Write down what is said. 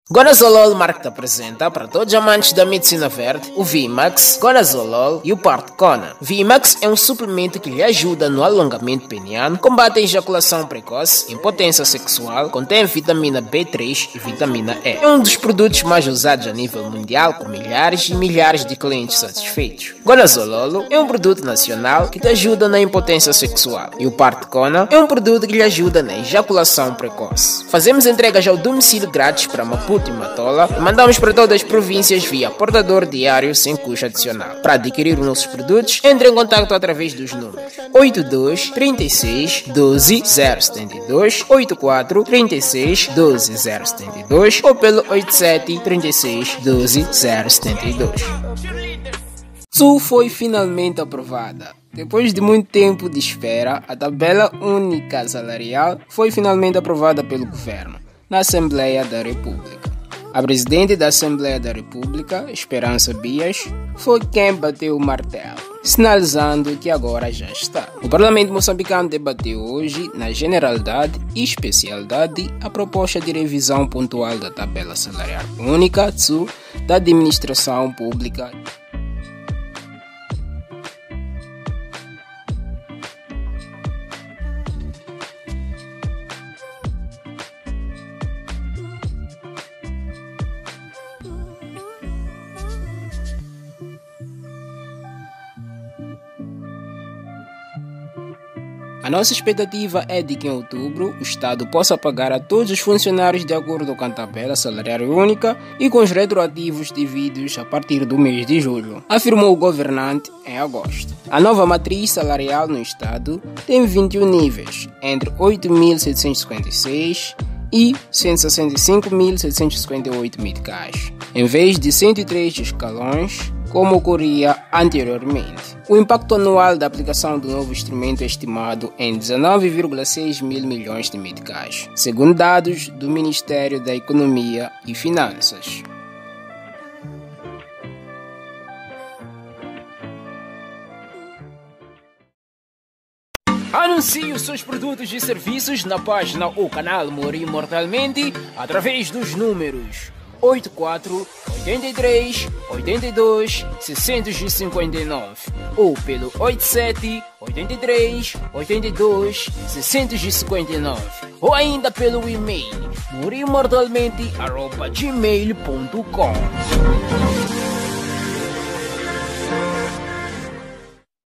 Gonazolol Market apresenta para todos os amantes da medicina verde o VMAX, Gonazolol e o Partcona. VMAX é um suplemento que lhe ajuda no alongamento peniano, combate a ejaculação precoce, impotência sexual, contém vitamina B3 e vitamina E. É um dos produtos mais usados a nível mundial, com milhares e milhares de clientes satisfeitos. Gonazolol é um produto nacional que te ajuda na impotência sexual e o Partcona é um produto que lhe ajuda na ejaculação precoce. Fazemos entregas ao domicílio grátis para Maputo e Matola e mandamos para todas as províncias via portador diário sem custo adicional. Para adquirir os nossos produtos, entre em contato através dos números 82 36 12 072, 84 36 12 072 ou pelo 87 36 12 072. Sul foi finalmente aprovada. Depois de muito tempo de espera, a tabela única salarial foi finalmente aprovada pelo governo na Assembleia da República. A presidente da Assembleia da República, Esperança Bias, foi quem bateu o martelo, sinalizando que agora já está. O Parlamento moçambicano debateu hoje, na generalidade e especialidade, a proposta de revisão pontual da tabela salarial única (TSU) da administração pública. A nossa expectativa é de que em outubro o Estado possa pagar a todos os funcionários de acordo com a tabela salarial única e com os retroativos devidos a partir do mês de julho, afirmou o governante em agosto. A nova matriz salarial no Estado tem 21 níveis, entre 8.756 e 165.758 meticais, em vez de 103 escalões, como ocorria anteriormente. O impacto anual da aplicação do novo instrumento é estimado em 19,6 mil milhões de meticais, segundo dados do Ministério da Economia e Finanças. Anuncie os seus produtos e serviços na página ou canal Morir Imortalmente através dos números 84 83 82 659 ou pelo 87 83 82 659 ou ainda pelo e-mail morimortalmente@gmail.com.